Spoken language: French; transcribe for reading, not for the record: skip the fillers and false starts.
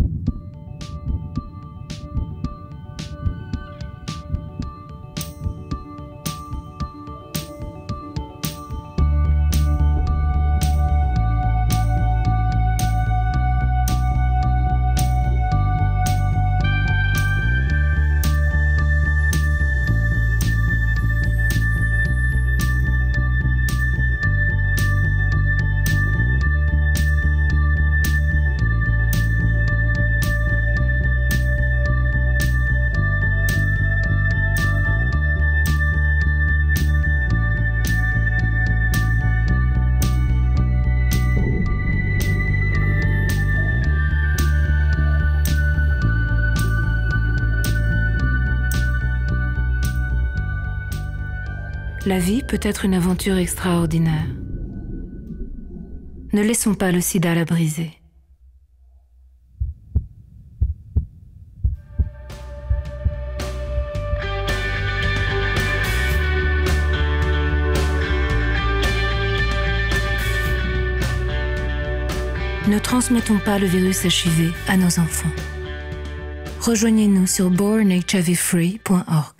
La vie peut être une aventure extraordinaire. Ne laissons pas le sida la briser. Ne transmettons pas le virus HIV à nos enfants. Rejoignez-nous sur bornhivfree.org.